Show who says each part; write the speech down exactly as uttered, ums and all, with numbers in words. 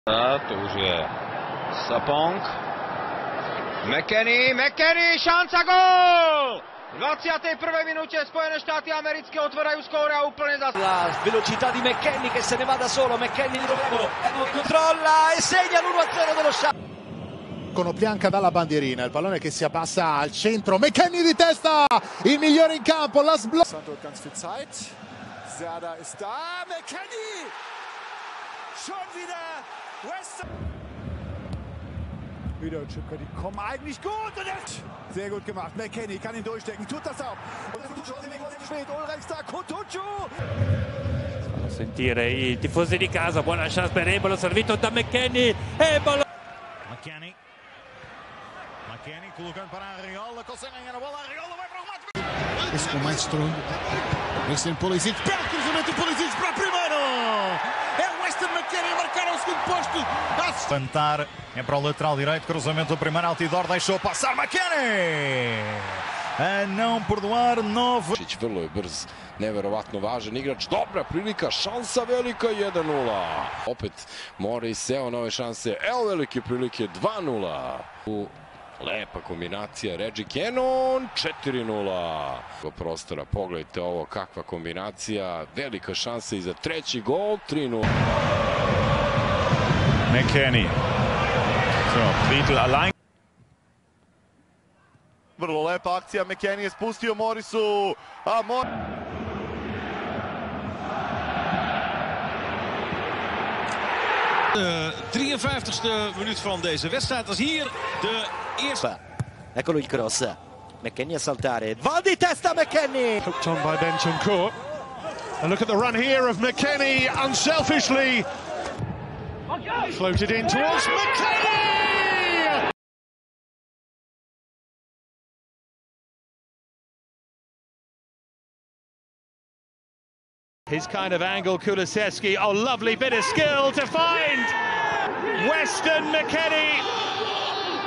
Speaker 1: A to už je Sapong. McKennie, McKennie, šanca, gól! V dvadsiatej prvej minúte Spojené štáty americké otvárajú skóre a úplne za...
Speaker 2: La velocità di McKennie che se ne va da solo, McKennie di nuovo, controlla e segna l'uno a zero dello Schalke.
Speaker 3: Conoplianca dalla bandierina, il pallone che si abbassa al centro, McKennie di testa, il migliore in campo, la sblocca.
Speaker 4: Ganz viel Zeit, Serda ist da, McKennie, schon wieder Weston. Wieder Chipka, die kommen eigentlich gut und jetzt sehr gut gemacht, McKennie kann ihn durchstecken, tut das auch. Und jetzt spät, Ulreich da, Kutucu.
Speaker 5: Sentire i tifosi di casa, buona chance per Ebolo, servito da McKennie, Ebolo.
Speaker 6: McKennie. McKennie colocando para Arriola, consegue ganhar a bola, Arriola vai para o remate.
Speaker 7: Esse com mais estrondo. Weston Pulisic, belo cruzamento, Pulisic para o primeiro. É o Weston McKennie a marcar ao segundo posto.
Speaker 6: Levantar, é para o lateral direito, cruzamento do primeiro, Altidor deixou passar McKennie. A não perdoar, novo.
Speaker 8: Vrlo je brz, neverovatno važan igrač, dobra prilika, šansa velika, jedan nula. Opet mora i seo na ove šanse, evo velike prilike, dva nula. Lepa kombinacija, Reggie Cannon, četiri nula. Prostora, pogledajte ovo, kakva kombinacija, velika šansa i za treći gol, tri nula.
Speaker 6: McKennie. So, Friedl allein.
Speaker 9: Vrlo lepa akcija, McKennie je spustio Morisu, a Mor...
Speaker 10: De drieënvijftigste minuut van deze wedstrijd is hier de eerste.
Speaker 2: Eccolo il cross, McKennie a saltare, va di testa McKennie!
Speaker 11: Hooked on by Bentancur. And look at the run here of McKennie, unselfishly floated in towards McKennie! His kind of angle, Kulusevski, oh lovely bit of skill to find Weston McKennie.